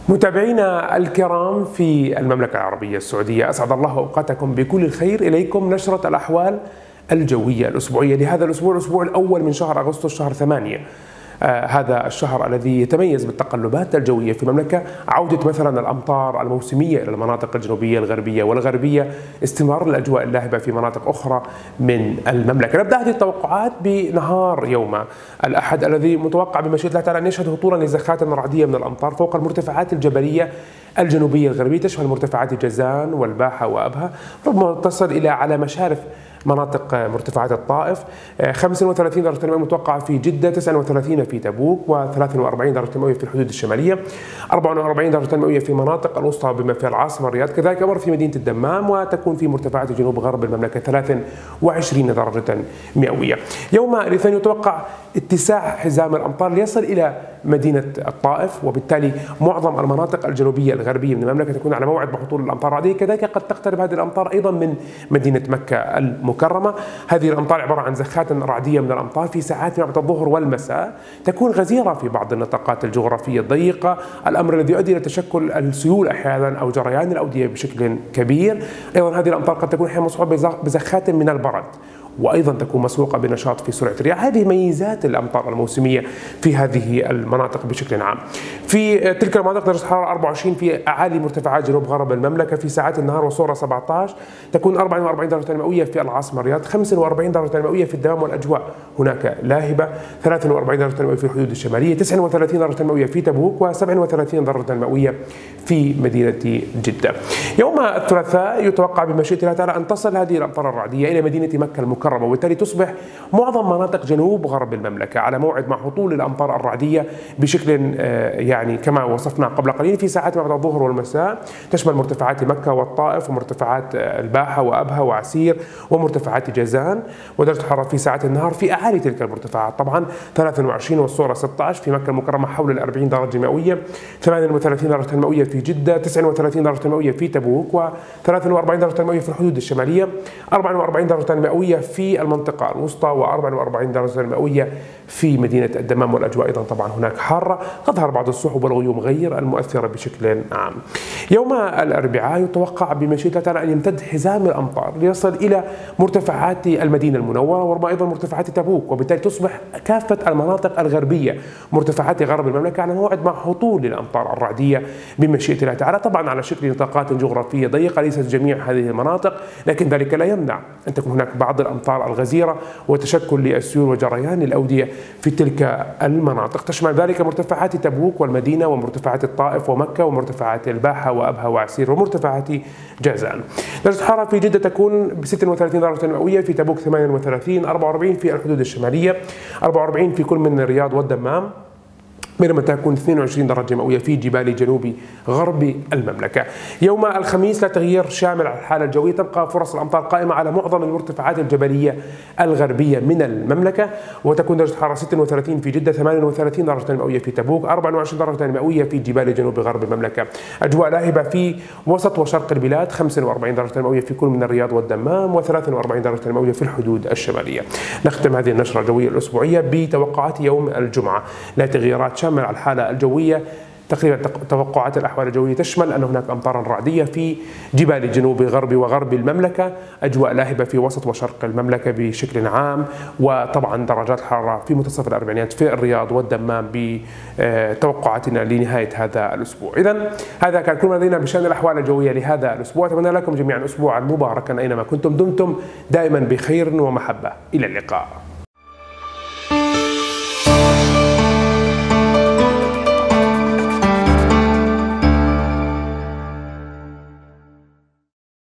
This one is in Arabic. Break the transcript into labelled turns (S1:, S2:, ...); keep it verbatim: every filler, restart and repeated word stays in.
S1: متابعينا الكرام في المملكة العربية السعودية، أسعد الله أوقاتكم بكل الخير. إليكم نشرة الأحوال الجوية الأسبوعية لهذا الأسبوع، الأسبوع الأول من شهر أغسطس شهر ثمانية. آه هذا الشهر الذي يتميز بالتقلبات الجوية في المملكة، عودة مثلا الأمطار الموسمية إلى المناطق الجنوبية الغربية والغربية، استمرار الأجواء اللاهبة في مناطق أخرى من المملكة. نبدأ هذه التوقعات بنهار يوم الأحد الذي متوقع بمشيئة الله تعالى أن يشهد هطولا لزخات رعدية من الأمطار فوق المرتفعات الجبلية الجنوبية الغربية، تشمل مرتفعات جازان والباحة وأبها، ربما تصل إلى على مشارف مناطق مرتفعات الطائف. خمسة وثلاثين درجة مئوية متوقعة في جدة، تسعة وثلاثين في تبوك، وثلاثة وأربعين درجة مئوية في الحدود الشمالية، أربعة وأربعين درجة مئوية في مناطق الوسطى بما فيها العاصمة الرياض، كذلك أمر في مدينة الدمام، وتكون في مرتفعات جنوب غرب المملكة ثلاثة وعشرين درجة مئوية. يوم الاثنين يتوقع اتساع حزام الأمطار ليصل إلى مدينة الطائف، وبالتالي معظم المناطق الجنوبية الغربية من المملكة تكون على موعد بهطول الأمطار الرعدية، كذلك قد تقترب هذه الأمطار أيضا من مدينة مكة المكرمة. هذه الأمطار عبارة عن زخات رعدية من الأمطار في ساعات ما بعد الظهر والمساء، تكون غزيرة في بعض النطاقات الجغرافية الضيقة، الأمر الذي يؤدي إلى تشكل السيول أحيانا أو جريان الأودية بشكل كبير. أيضا هذه الأمطار قد تكون أحيانا مصحوبة بزخات من البرد، وأيضا تكون مسبوقة بنشاط في سرعة الرياح. هذه ميزات الأمطار الموسمية في هذه المناطق بشكل عام. في تلك المناطق درجة الحرارة أربعة وعشرين في أعالي مرتفعات جنوب غرب المملكة في ساعات النهار وصورة سبعة عشر، تكون أربعة وأربعين درجة مئوية في العاصمة الرياض، خمسة وأربعين درجة مئوية في الدمام والأجواء هناك لاهبة، ثلاثة وأربعين درجة مئوية في الحدود الشمالية، تسعة وثلاثين درجة مئوية في تبوك، وسبعة وثلاثين درجة مئوية في مدينة جدة. يوم الثلاثاء يتوقع بمشيئة الله تعالى أن تصل هذه الأمطار الرعدية إلى مدينة مكة المكرمة، وبالتالي تصبح معظم مناطق جنوب غرب المملكة على موعد مع هطول الأمطار الرعدية بشكل يعني كما وصفنا قبل قليل في ساعات ما بعد الظهر والمساء، تشمل مرتفعات مكة والطائف ومرتفعات الباحة وأبها وعسير ومرتفعات جازان. ودرجة الحرارة في ساعات النهار في أعالي تلك المرتفعات طبعا ثلاثة وعشرين والصورة ستة عشر في مكة المكرمة حول ال أربعين درجة مئوية، ثمانية وثلاثين درجة مئوية في جدة، تسعة وثلاثين درجة مئوية في تبوك، وثلاثة وأربعين درجة مئوية في الحدود الشمالية، أربعة وأربعين درجة مئوية في المنطقة الوسطى، وأربعة وأربعين درجة مئوية في مدينة الدمام، والأجواء أيضا طبعا هناك حارة، تظهر بعض السحب والغيوم غير المؤثرة بشكل عام. يوم الأربعاء يتوقع بمشيئة الله تعالى أن يمتد حزام الأمطار ليصل إلى مرتفعات المدينة المنورة وربما أيضا مرتفعات تبوك، وبالتالي تصبح كافة المناطق الغربية مرتفعات غرب المملكة على موعد مع هطول الأمطار الرعدية بمشيئة الله تعالى، طبعا على شكل نطاقات جغرافية ضيقة، ليست جميع هذه المناطق، لكن ذلك لا يمنع أن تكون هناك بعض الأمطار الغزيرة وتشكل للسيول وجريان الأودية في تلك المناطق. تشمل ذلك مرتفعات تبوك والمدينة ومرتفعات الطائف ومكة ومرتفعات الباحة وأبها وعسير ومرتفعات جازان. درجة الحرارة في جدة تكون ب ستة وثلاثين درجة مئوية، في تبوك ثمانية وثلاثين، أربعة وأربعين في الحدود الشمالية، أربعة وأربعين في كل من الرياض والدمام، بينما تكون اثنين وعشرين درجة مئوية في جبال جنوب غرب المملكة. يوم الخميس لا تغيير شامل على الحالة الجوية، تبقى فرص الأمطار قائمة على معظم المرتفعات الجبلية الغربية من المملكة، وتكون درجة الحرارة ستة وثلاثين في جدة، ثمانية وثلاثين درجة مئوية في تبوك، أربعة وعشرين درجة مئوية في جبال جنوب غرب المملكة. أجواء لاهبة في وسط وشرق البلاد، خمسة وأربعين درجة مئوية في كل من الرياض والدمام، و43 درجة مئوية في الحدود الشمالية. نختم هذه النشرة الجوية الأسبوعية بتوقعات يوم الجمعة، لا تغييرات شاملة على الحالة الجوية. تقريبا توقعات الأحوال الجوية تشمل أن هناك أمطارا رعدية في جبال جنوب غرب وغرب المملكة، أجواء لاهبة في وسط وشرق المملكة بشكل عام، وطبعا درجات حرارة في منتصف الأربعينات في الرياض والدمام بتوقعاتنا لنهاية هذا الأسبوع. إذا هذا كان كل ما لدينا بشأن الأحوال الجوية لهذا الأسبوع. أتمنى لكم جميعا أسبوعا مباركا أينما كنتم، دمتم دائما بخير ومحبة. إلى اللقاء.